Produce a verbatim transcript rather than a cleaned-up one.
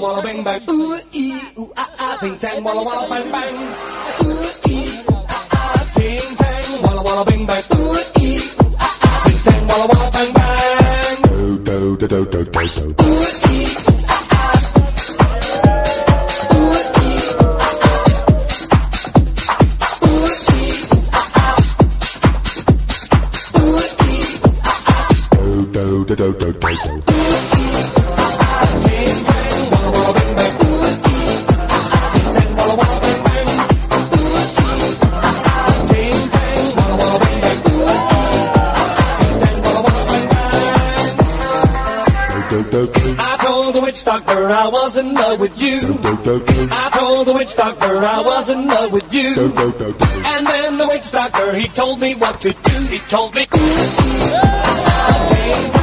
walla bang bang. Ooh ee ooh ah ah, ting tang walla walla bang bang. Ooh ee ooh ah ah, ting tang walla walla bang bang. Ooh ee ooh ah ah, ting tang walla walla bang bang. Do do do do do do. Ooh ee ooh ah ah. Ooh ee ooh ah ah. Ooh ee ooh ah ah. Ooh ee ooh ah ah. Do do do do do do. I told the witch doctor I was in love with you. I told the witch doctor I was in love with you. And then the witch doctor, he told me what to do. He told me,